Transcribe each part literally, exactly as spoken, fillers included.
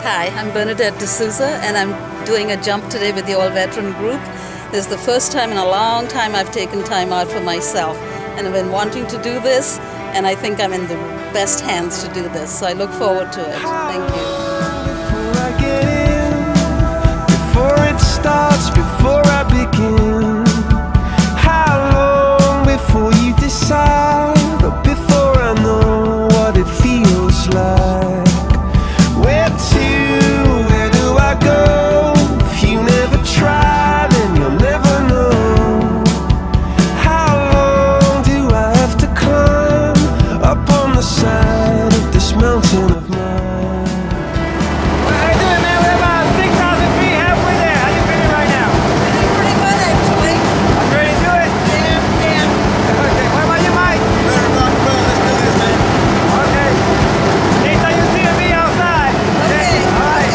Hi, I'm Bernadette D'Souza, and I'm doing a jump today with the all-veteran group. This is the first time in a long time I've taken time out for myself, and I've been wanting to do this, and I think I'm in the best hands to do this, so I look forward to it. Thank you. Before I get in, before it starts, before I begin, how long before you decide, or before I know what it feels like? Where to, where do I go? If you never try, then you'll never know. How long do I have to climb up on the side of this mountain of mine? How you doing, man? We're about six thousand feet, halfway there. How you feeling right now? Feeling pretty good, actually. I'm ready to do it? Yeah, yeah. Okay, what about you, Mike? Better rock and roll, let's do this, man. Okay. Anytime you see me outside. Okay, All right.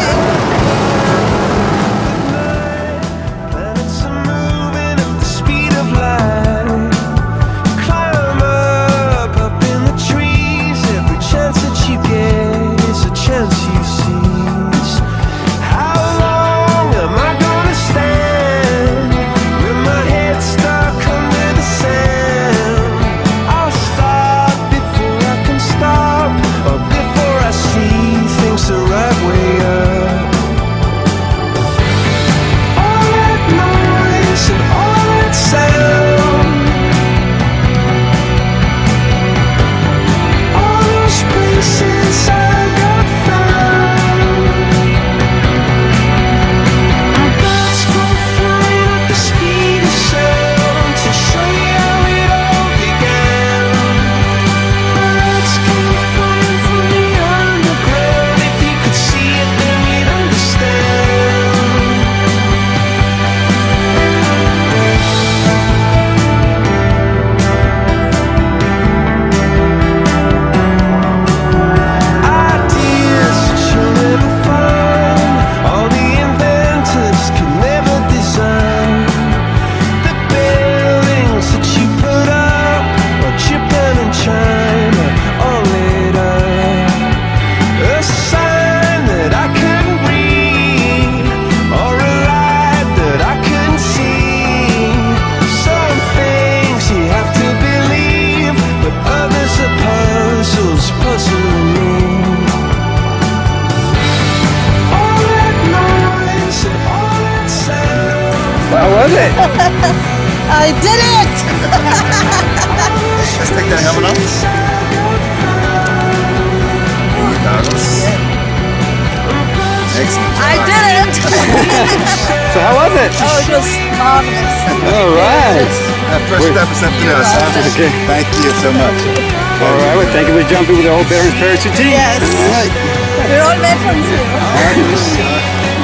Planets are moving at the speed of light. Climb up, up in the trees. Every chance that you get is a chance you seize. How long am I gonna stand with my head stuck under the sand? I'll stop before I can stop, or before I see things the right way up. All that noise and all that sound, all those places I got found. Our birds go flying at the speed of sound to show you how it all began. Birds came flying from the underground. If you could see it, then you'd understand. Ideas that you'll never find, all the inventors can never design. The buildings that you put up, or Japan and China, all lit up. A sign that I couldn't read, or a light that I couldn't see. Some things you have to believe, but others are puzzles puzzling me. All that noise and all that sound. How was it? I did it! Let's take that helmet off. Excellent. I did it! So how was it? Oh, it was marvelous. All right. That first step is up to us. Okay. Thank you so much. All right. Well, thank you for jumping with the whole Veterans Parachute team. Yes. All right. We're all veterans here. All right.